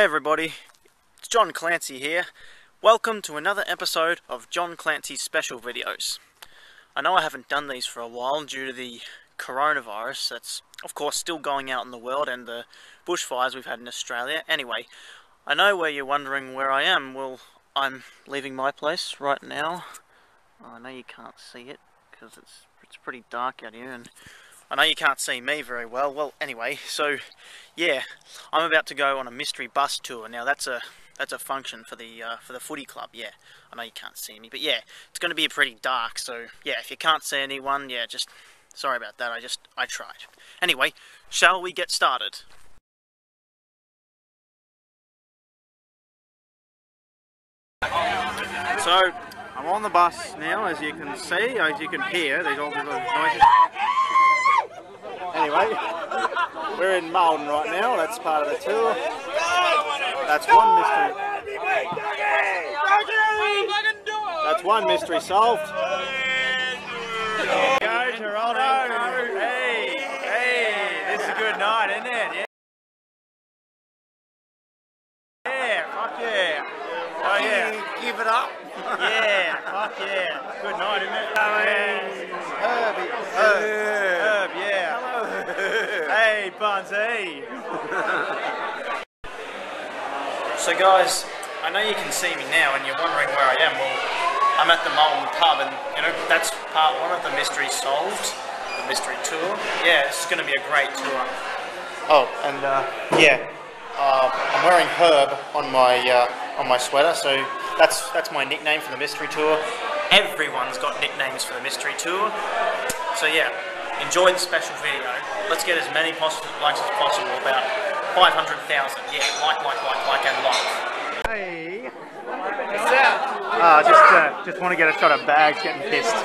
Hey everybody, it's John Clancy here. Welcome to another episode of John Clancy's special videos. I know I haven't done these for a while due to the coronavirus that's of course still going out in the world and the bushfires we've had in Australia. Anyway, I know where you're wondering where I am. Well, I'm leaving my place right now. I know you can't see it because it's pretty dark out here, and I know you can't see me very well. Well, anyway, so yeah, I'm about to go on a mystery bus tour. Now that's a function for the footy club. Yeah, I know you can't see me, but yeah, it's going to be pretty dark. So yeah, if you can't see anyone, yeah, just sorry about that. I tried. Anyway, shall we get started? So I'm on the bus now, as you can see, as you can hear. There's all these little noises. Anyway, we're in Malden right now. That's part of the tour. That's one mystery. That's one mystery solved. Go, Toronto. Hey, this is a good night, isn't it? Yeah, fuck yeah. Oh yeah. Give it up. Yeah, fuck yeah. Good night, isn't it? Herb, yeah. Hey, Bunsy. So guys, I know you can see me now and you're wondering where I am. Well, I'm at the Malden pub, and you know, that's part one of the mystery solved, the mystery tour. Yeah, this is going to be a great tour. Oh, and yeah, I'm wearing Herb on my sweater, so that's my nickname for the mystery tour. Everyone's got nicknames for the mystery tour. So yeah, enjoy the special video. Let's get as many likes as possible, about 500,000. Yeah, like, and love. Hey, what's that? Just want to get a shot of Bags getting pissed.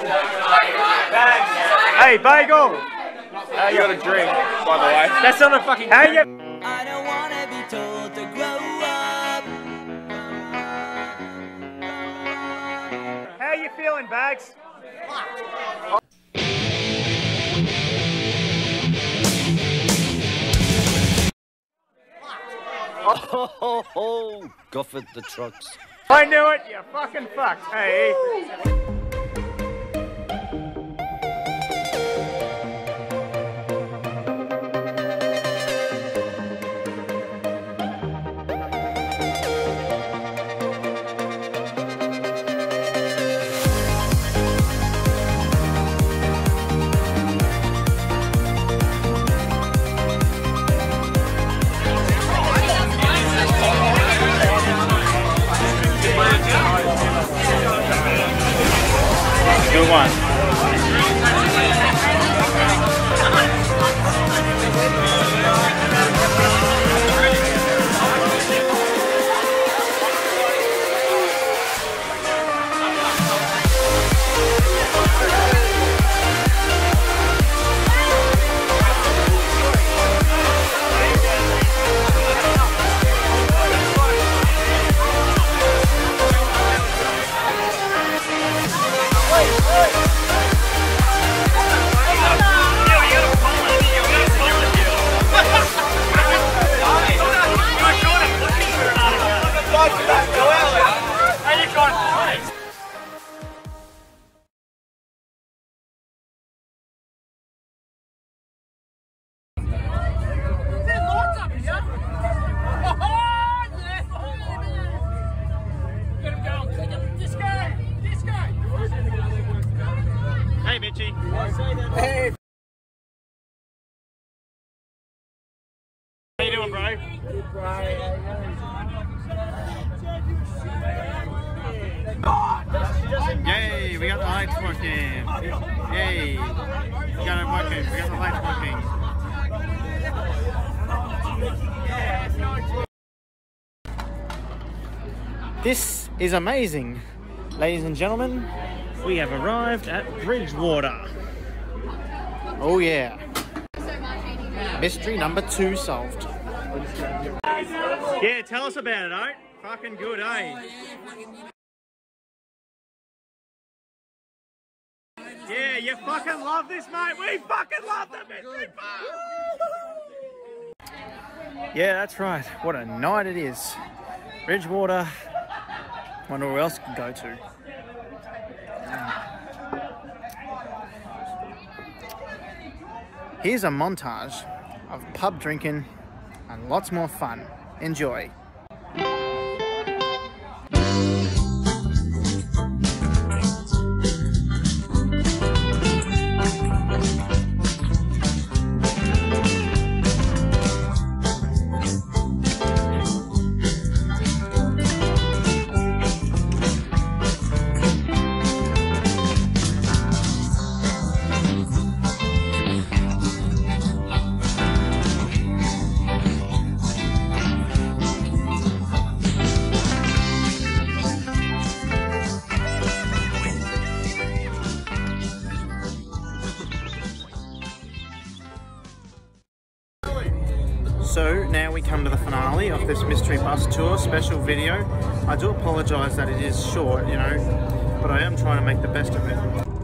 Bags. Hey, Bagel. You got a drink, by the way. That's not a fucking. Hey, yeah. I don't want to be told to grow up. How you feeling, Bags? Oh, Guffet the trucks. I knew it, you fucking fucked. Hey. Good one. Hey, Mitchie. Hey. How you doing, bro? Yay, we got the lights working. Yay. We got it working. We got the lights working. This is amazing. Ladies and gentlemen, we have arrived at Bridgewater. Oh yeah. Mystery number 2 solved. Yeah, tell us about it, Oat. Fucking good, eh? Yeah, you fucking love this, mate. We fucking love the mystery part. Yeah, that's right. What a night it is. Bridgewater. Wonder where else we can go to. Here's a montage of pub drinking and lots more fun. Enjoy. So now we come to the finale of this mystery bus tour special video. I do apologise that it is short, you know, but I am trying to make the best of it.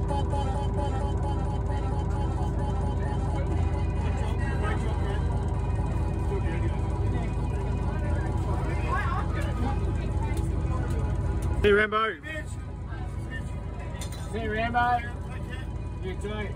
Hey Rambo! Hey Rambo! You too.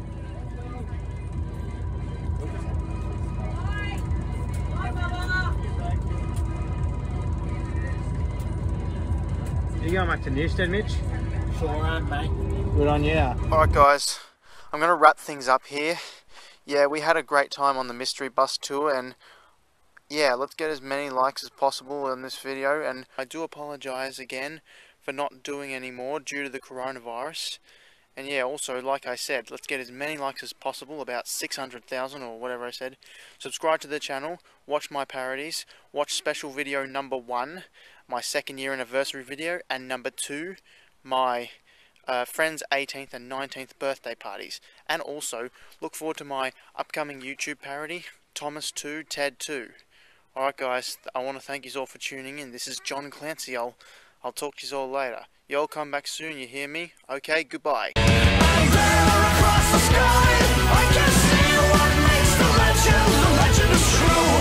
You going back to Newstead, Mitch? Sure am, mate. Good on you. Alright guys, I'm going to wrap things up here. Yeah, we had a great time on the mystery bus tour, and yeah, let's get as many likes as possible in this video. And I do apologise again for not doing any more due to the coronavirus. And yeah, also, like I said, let's get as many likes as possible, about 600,000 or whatever I said. Subscribe to the channel, watch my parodies, watch special video number 1, my 2nd year anniversary video, and number 2, my friend's 18th and 19th birthday parties. And also, look forward to my upcoming YouTube parody, Thomas 2, Ted 2. Alright guys, I want to thank you all for tuning in. This is John Clancy. I'll talk to you all later. Y'all come back soon, you hear me? Okay, goodbye. I'm there across the sky. I can see what makes the legend is true.